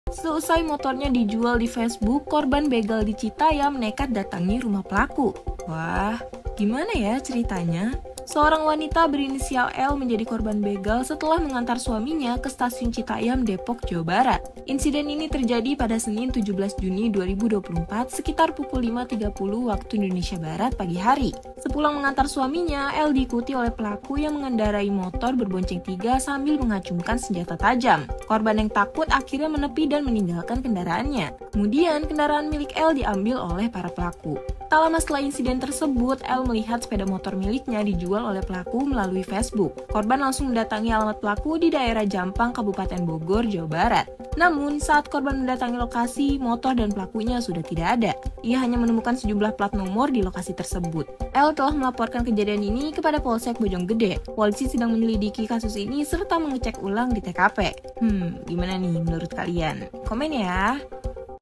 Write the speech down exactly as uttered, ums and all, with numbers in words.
Seusai motornya dijual di Facebook, korban begal di Citayam nekat datangi rumah pelaku. Wah, gimana ya ceritanya? Seorang wanita berinisial L menjadi korban begal setelah mengantar suaminya ke stasiun Citayam, Depok, Jawa Barat. Insiden ini terjadi pada Senin tujuh belas Juni dua ribu dua puluh empat sekitar pukul lima tiga puluh waktu Indonesia Barat pagi hari. Sepulang mengantar suaminya, L diikuti oleh pelaku yang mengendarai motor berbonceng tiga sambil mengacungkan senjata tajam. Korban yang takut akhirnya menepi dan meninggalkan kendaraannya. Kemudian, kendaraan milik L diambil oleh para pelaku. Tak lama setelah insiden tersebut, L melihat sepeda motor miliknya dijual oleh pelaku melalui Facebook. Korban langsung mendatangi alamat pelaku di daerah Jampang, Kabupaten Bogor, Jawa Barat. Namun, saat korban mendatangi lokasi, motor dan pelakunya sudah tidak ada. Ia hanya menemukan sejumlah plat nomor di lokasi tersebut. L telah melaporkan kejadian ini kepada Polsek Bojonggede. Polisi sedang menyelidiki kasus ini serta mengecek ulang di T K P. Hmm, gimana nih menurut kalian? Komen ya!